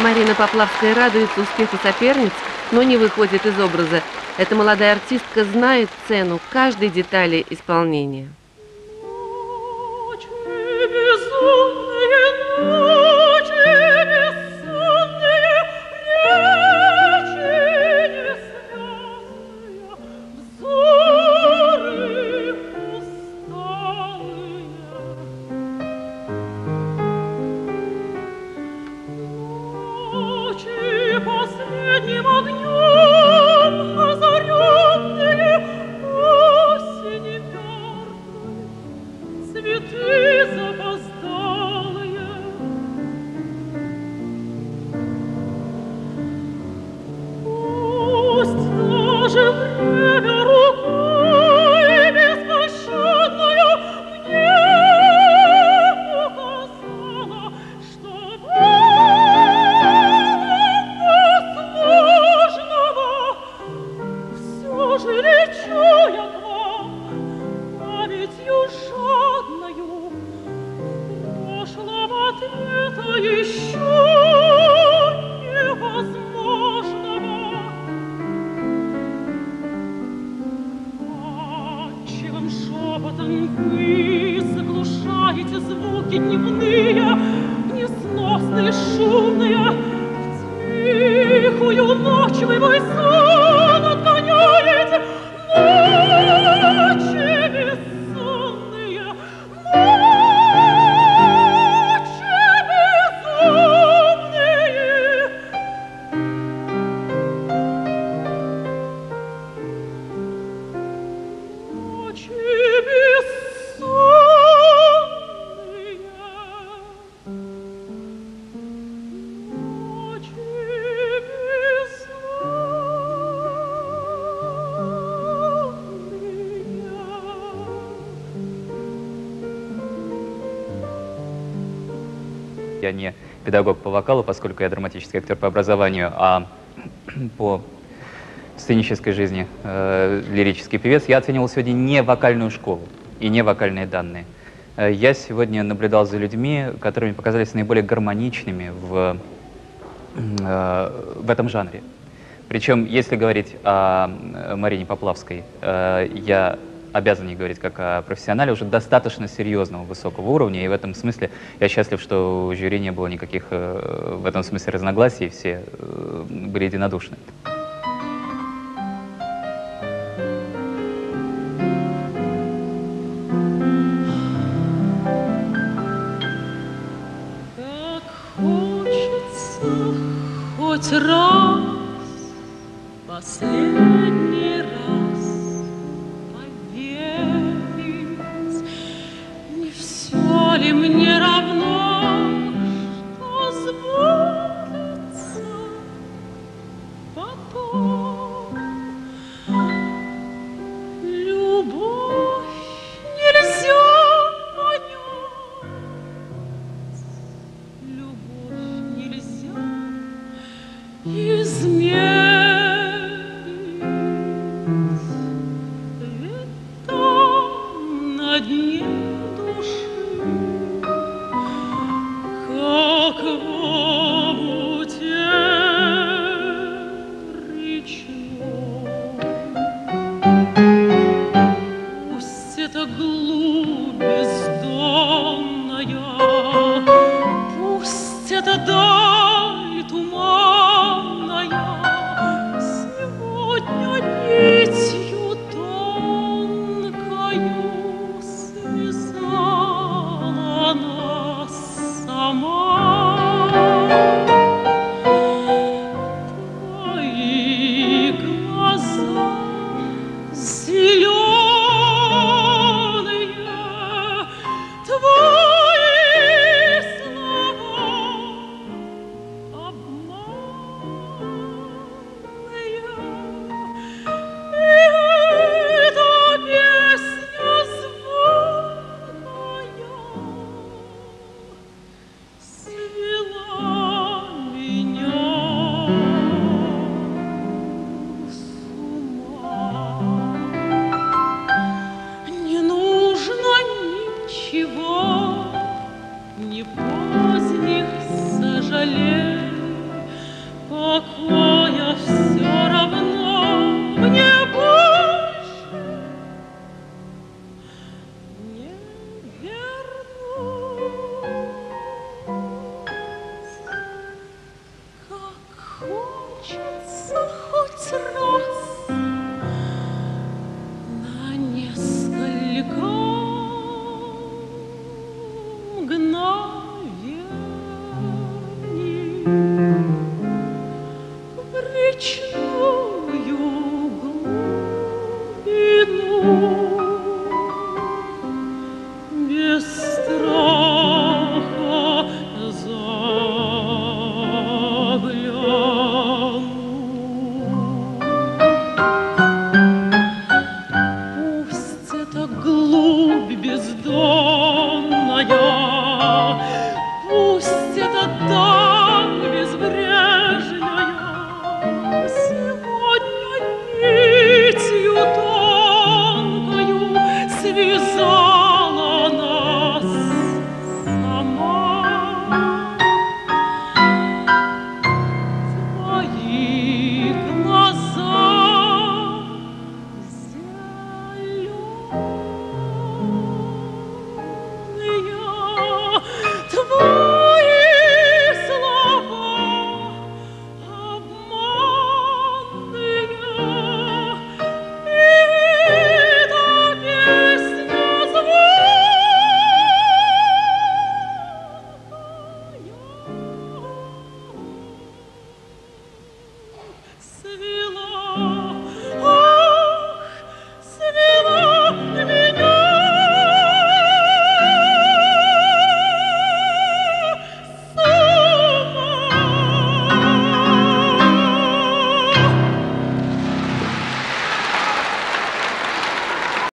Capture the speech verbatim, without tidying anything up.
Марина Поплавская радуется успеху соперниц, но не выходит из образа. Эта молодая артистка знает цену каждой детали исполнения. Я не педагог по вокалу, поскольку я драматический актер по образованию, а по сценической жизни э, лирический певец. Я оценивал сегодня не вокальную школу и не вокальные данные. Э, я сегодня наблюдал за людьми, которые мне показались наиболее гармоничными в, э, в этом жанре. Причем, если говорить о Марине Поплавской, э, я обязан ей говорить как о профессионале уже достаточно серьезного, высокого уровня, и в этом смысле я счастлив, что у жюри не было никаких э, в этом смысле разногласий, все э, были единодушны. Как хочется хоть раз, последний раз ли мне равно, что сбудется потом? Любовь нельзя понять, любовь нельзя измерить, ведь там на дне как вот покоя все равно мне больше не вернуть. Как хочется хоть раз на несколько мгновений в речной